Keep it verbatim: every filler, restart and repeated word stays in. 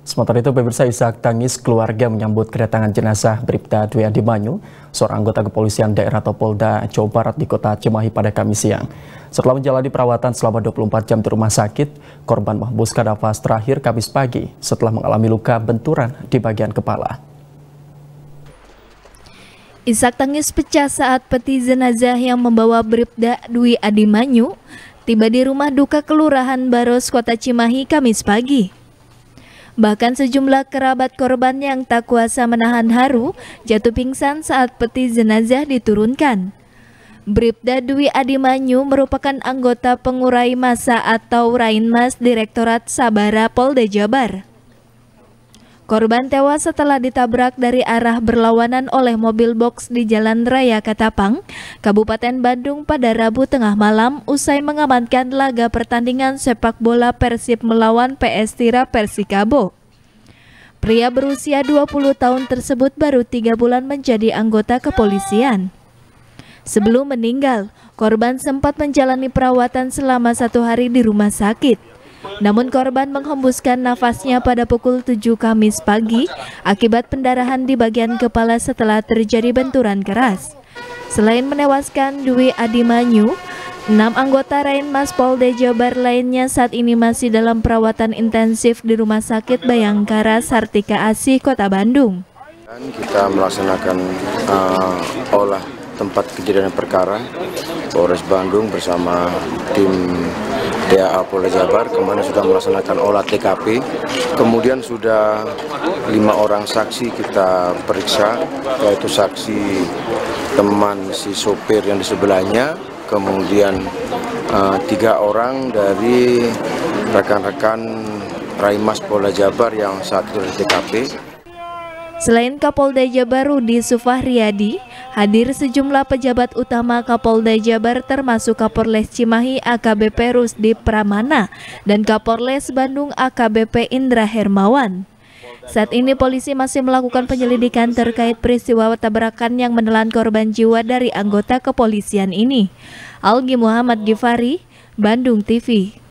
Sementara itu, pemirsa, isak tangis keluarga menyambut kedatangan jenazah Bribda Dwi Abimanyu, seorang anggota kepolisian daerah atau Polda Jawa Barat di kota Cimahi pada Kamis siang. Setelah menjalani perawatan selama dua puluh empat jam di rumah sakit, korban menghembuskan nafas terakhir Kamis pagi setelah mengalami luka benturan di bagian kepala. Isak tangis pecah saat peti jenazah yang membawa Bribda Dwi Abimanyu tiba di rumah duka Kelurahan Baros, Kota Cimahi Kamis pagi. Bahkan sejumlah kerabat korban yang tak kuasa menahan haru jatuh pingsan saat peti jenazah diturunkan. Bribda Dwi Abimanyu merupakan anggota pengurai massa atau Rainmas Direktorat Sabara Polda Jabar. Korban tewas setelah ditabrak dari arah berlawanan oleh mobil box di Jalan Raya Katapang, Kabupaten Bandung pada Rabu tengah malam usai mengamankan laga pertandingan sepak bola Persib melawan P S Tira Persikabo. Pria berusia dua puluh tahun tersebut baru tiga bulan menjadi anggota kepolisian. Sebelum meninggal, korban sempat menjalani perawatan selama satu hari di rumah sakit. Namun korban menghembuskan nafasnya pada pukul tujuh Kamis pagi akibat pendarahan di bagian kepala setelah terjadi benturan keras. Selain menewaskan Dwi Abimanyu, enam anggota Rainmas Polda Jabar lainnya saat ini masih dalam perawatan intensif di Rumah Sakit Bayangkara Sartika Asih, Kota Bandung. Kita melaksanakan uh, olah tempat kejadian perkara Polres Bandung bersama tim D A A Polda Jabar kemarin sudah melaksanakan olah T K P, kemudian sudah lima orang saksi kita periksa, yaitu saksi teman si sopir yang di sebelahnya, kemudian uh, tiga orang dari rekan-rekan Rainmas Polda Jabar yang saat itu di T K P. Selain Kapolda Jabar Rudi Sufahriyadi, hadir sejumlah pejabat utama Kapolda Jabar termasuk Kapolres Cimahi A K B P Rusdi Pramana dan Kapolres Bandung A K B P Indra Hermawan. Saat ini polisi masih melakukan penyelidikan terkait peristiwa tabrakan yang menelan korban jiwa dari anggota kepolisian ini. Algi Muhammad Gifari, Bandung T V.